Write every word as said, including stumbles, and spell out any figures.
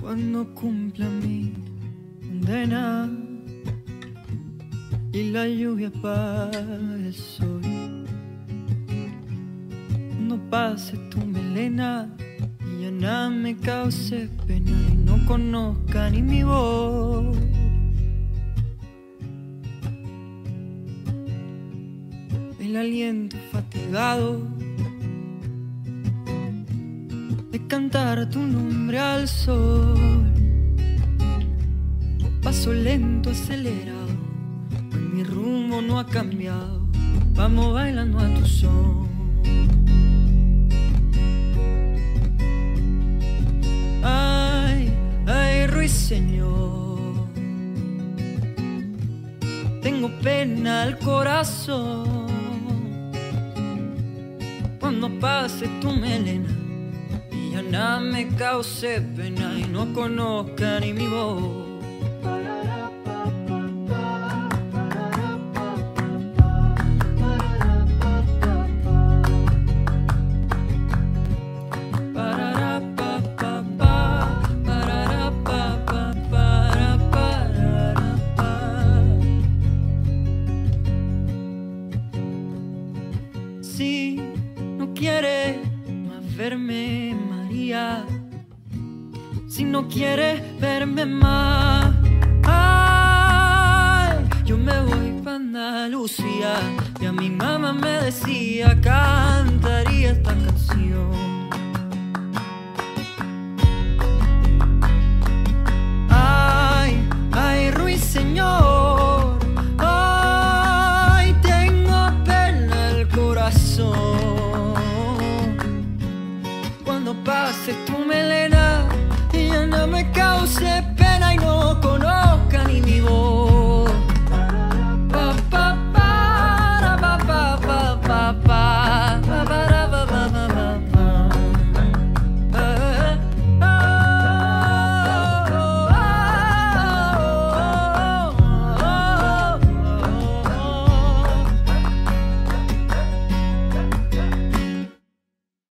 Cuando cumpla mi condena y la lluvia apague el sol, cuando pase tu melena y ya nada me cause pena y no conozca ni mi voz, el aliento fatigado de cantar tu nombre al sol, paso lento acelerado, pues mi rumbo no ha cambiado, vamos bailando a tu son. Ay, ay, ruiseñor, tengo pena al corazón cuando pase tu melena y ya nada me cause pena y no conozca ni mi voz. Si no quieres más verme, María, si no quieres verme más, ay, yo me voy pa' Andalucía. Y a mi mamá me decía, cantaría esta canción.